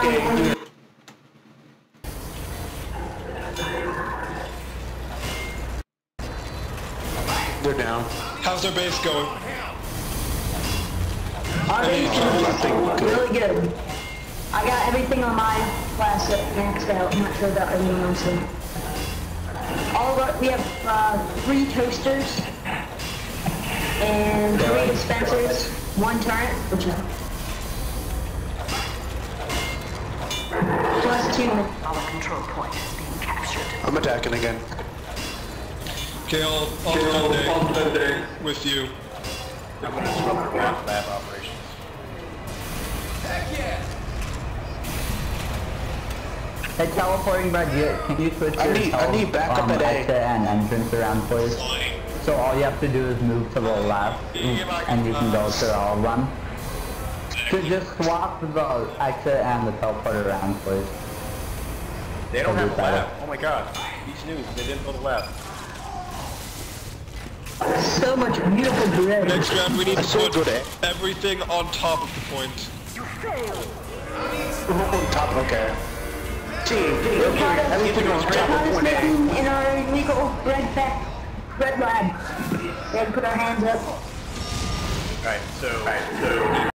game. They're down. How's their base going? Our base is really good. I got everything on my class maxed out. I'm not sure about anyone else. We have 3 toasters and 3 dispensers, 1 turret, which is plus 2. Our control point is being captured. I'm attacking again. Okay, I'll spend day with you. I'm gonna disrupt lab operations. Heck yeah! Hey, teleporting bud, can you switch I need backup at A. exit and entrance around, please? So all you have to do is move to the left, and you can go to all of them. So just swap the exit and the teleport around, please. They don't have a lab. Oh my god. These news, they didn't build a lab. So much beautiful bread. Next round, we need to put everything on top of the point. You failed! On top, okay. Team, everything on top of point A. In our illegal red lab. We had to put our hands up. Alright, so